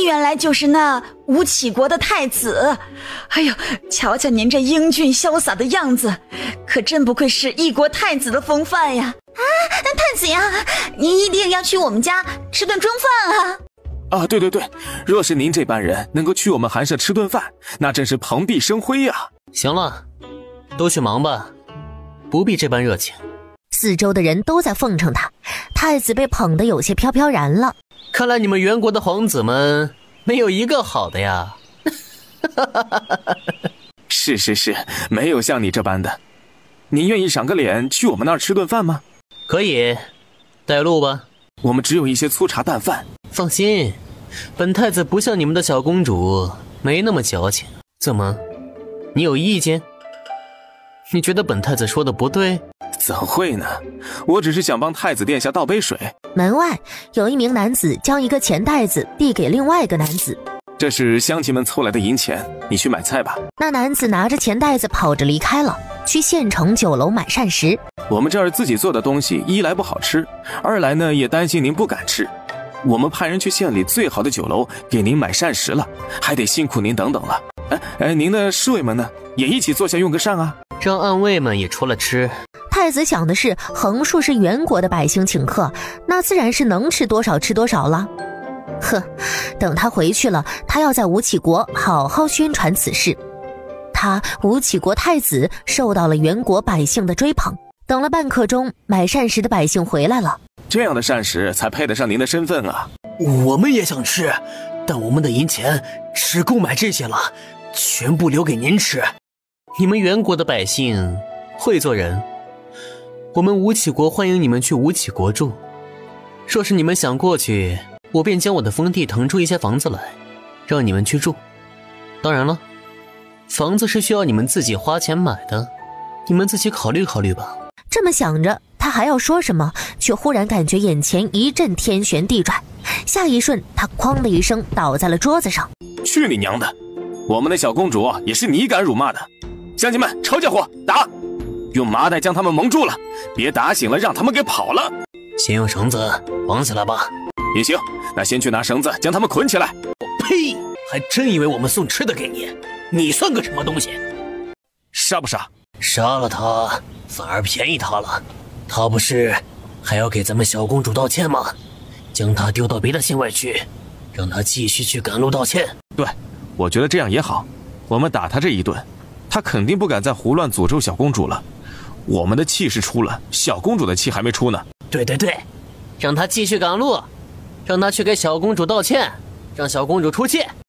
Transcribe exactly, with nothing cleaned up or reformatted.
原来就是那吴起国的太子。哎呦，瞧瞧您这英俊潇洒的样子，可真不愧是一国太子的风范呀！啊，太子呀，您一定要去我们家吃顿中饭啊！ 啊，对对对，若是您这般人能够去我们寒舍吃顿饭，那真是蓬荜生辉呀！ 行了，都去忙吧，不必这般热情。 四周的人都在奉承他，太子被捧得有些飘飘然了。 看来你们元国的皇子们没有一个好的呀。 是是是，没有像你这般的。您愿意赏个脸去我们那儿吃顿饭吗？ 可以，带路吧。 我们只有一些粗茶淡饭。 放心，本太子不像你们的小公主，没那么矫情。怎么，你有意见？你觉得本太子说的不对？ 怎会呢？我只是想帮太子殿下倒杯水。 门外有一名男子将一个钱袋子递给另外一个男子， 这是乡亲们凑来的银钱，你去买菜吧。 那男子拿着钱袋子跑着离开了，去县城酒楼买膳食。 我们这儿自己做的东西，一来不好吃，二来呢也担心您不敢吃。我们派人去县里最好的酒楼给您买膳食了，还得辛苦您等等了。哎哎，您的侍卫们呢，也一起坐下用个膳啊。 让暗卫们也出来吃。 太子想的是，横竖是元国的百姓请客，那自然是能吃多少吃多少了。呵，等他回去了，他要在吴起国好好宣传此事。他吴起国太子受到了元国百姓的追捧。等了半刻钟，买膳食的百姓回来了。 这样的膳食才配得上您的身份啊！ 我们也想吃，但我们的银钱只够买这些了，全部留给您吃。你们元国的百姓会做人，我们吴起国欢迎你们去吴起国住。若是你们想过去，我便将我的封地腾出一些房子来，让你们去住。当然了，房子是需要你们自己花钱买的，你们自己考虑考虑吧。 这么想着，他还要说什么，却忽然感觉眼前一阵天旋地转，下一瞬他哐的一声倒在了桌子上。 去你娘的！我们的小公主也是你敢辱骂的！乡亲们，抄家伙，打！用麻袋将他们蒙住了，别打醒了让他们给跑了。 先用绳子绑起来吧。 也行，那先去拿绳子将他们捆起来。 呸！还真以为我们送吃的给你？你算个什么东西？ 杀不杀？ 杀了他反而便宜他了，他不是还要给咱们小公主道歉吗？将他丢到别的县外去，让他继续去赶路道歉。 对，我觉得这样也好。我们打他这一顿，他肯定不敢再胡乱诅咒小公主了。我们的气是出了，小公主的气还没出呢。 对对对，让他继续赶路，让他去给小公主道歉，让小公主出气。